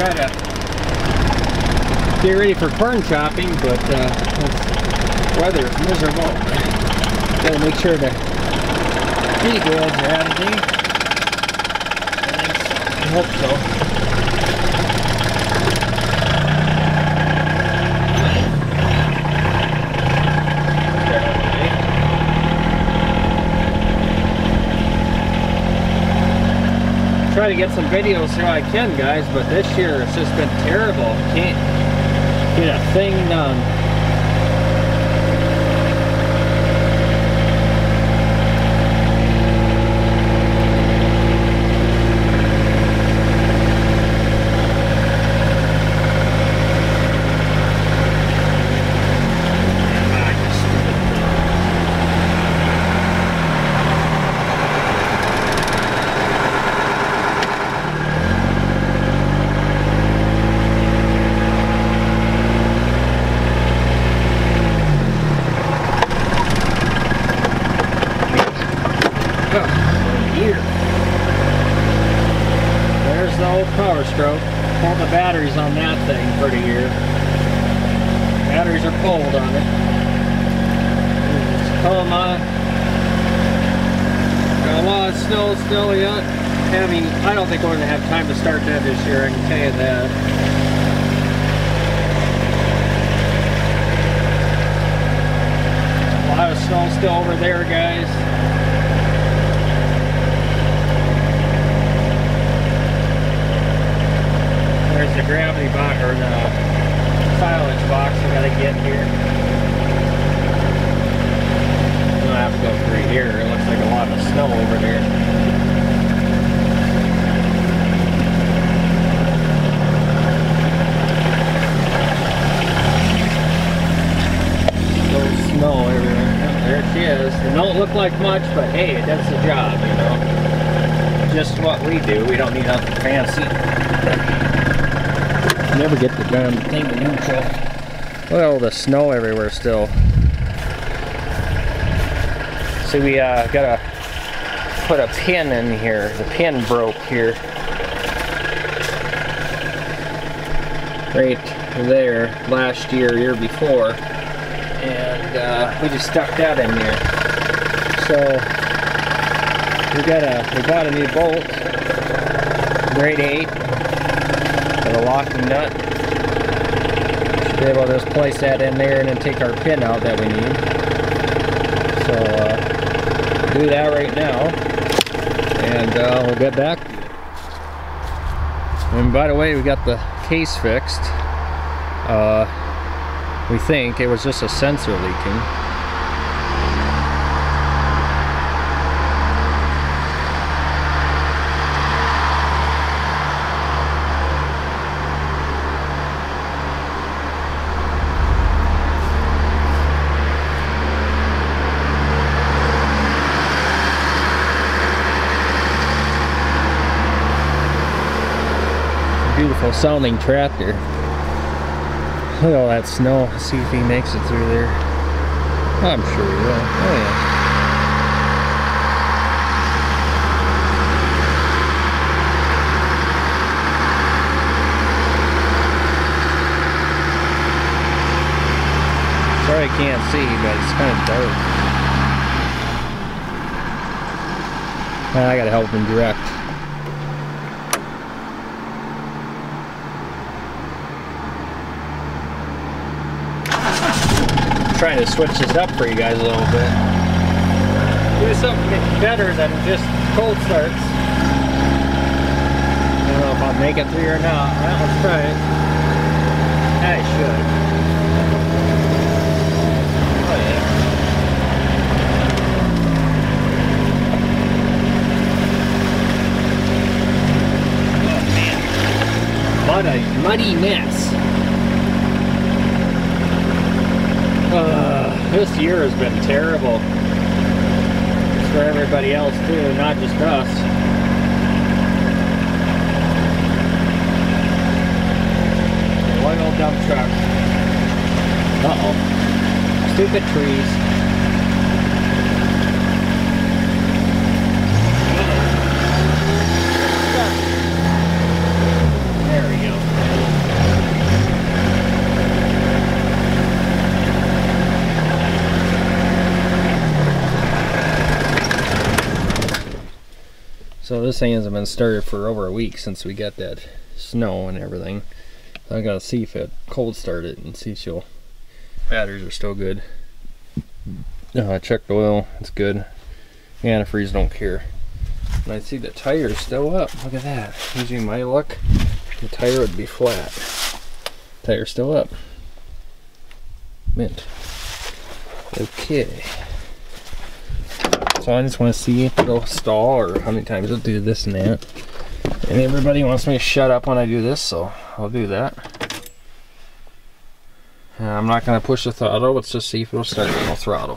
try to get ready for corn chopping, but the weather is miserable. Gotta make sure the feed roads are out of date. I hope so. Try to get some videos here I can, guys, but this year it's just been terrible. Can't get a thing done. There's the old power stroke. Pull the batteries on that thing for the year. Batteries are pulled on it. It's coma. Got a lot of snow still yet. I mean, I don't think we're going to have time to start that this year, I can tell you that. A lot of snow still over there, guys. There's the gravity box, or the silage box I gotta get here. I'm gonna have to go through here. It looks like a lot of snow over there. Little snow everywhere. Oh, there she is. It don't look like much, but hey, it does the job, you know. Just what we do. We don't need nothing fancy. Never get the damn thing to neutral. Look at all the snow everywhere still. See, we gotta put a pin in here. The pin broke here. Right there, last year, year before. And we just stuck that in there. So, we bought a new bolt. Grade 8. A locking nut. Should be able to just place that in there and then take our pin out that we need. So do that right now, and we'll get back. And by the way, we got the case fixed. We think it was just a sensor leaking. Beautiful sounding tractor. Look at all that snow. See if he makes it through there. I'm sure he will. Oh yeah. Sorry I can't see, but it's kind of dark. I gotta help him direct. Trying to switch this up for you guys a little bit. Do something better than just cold starts. I don't know if I'll make it through or not. Well, let's try it. I should. Oh yeah. Oh man. What a muddy mess. This year has been terrible. It's for everybody else too, not just us. One old dump truck. Uh-oh. Stupid trees. There we go. So this thing hasn't been started for over a week since we got that snow and everything. So I gotta see if it cold start it and see if she'll. Batteries are still good. I checked the oil, it's good. Antifreeze don't care. And I see the tire's still up. Look at that. Using my luck, the tire would be flat. Tire's still up. Mint. Okay. So I just want to see if it'll stall or how many times it'll do this and that. And everybody wants me to shut up when I do this, so I'll do that. And I'm not going to push the throttle, let's just see if it'll start with no throttle.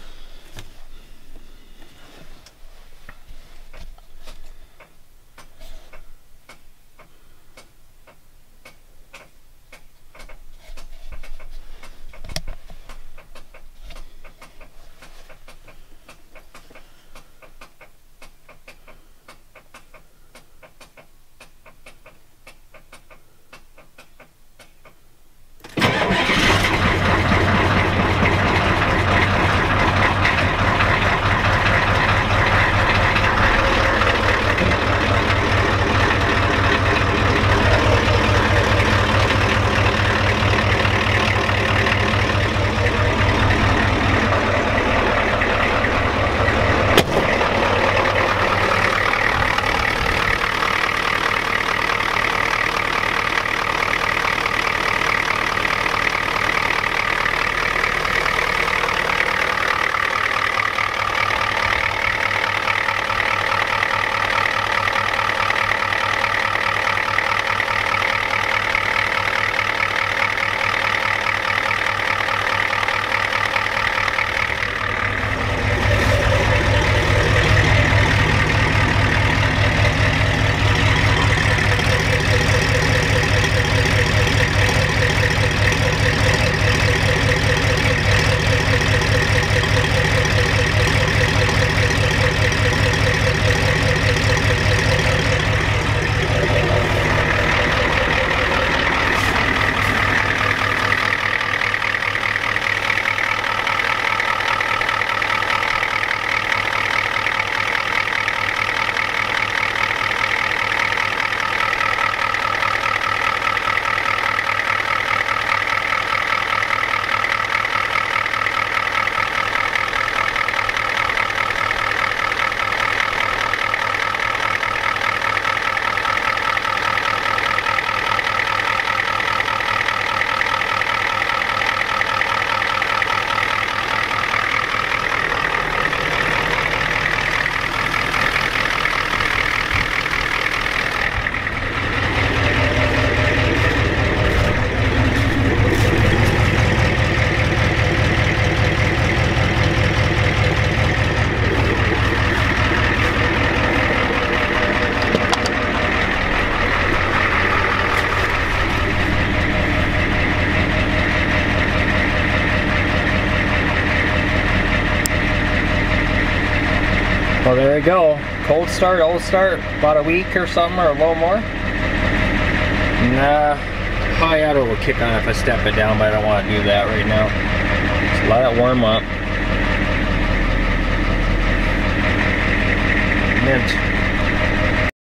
Well, there you go. Cold start, old start, about a week or something, or a little more. Nah, high auto will kick on if I step it down, but I don't want to do that right now. Just let it warm up. Mint.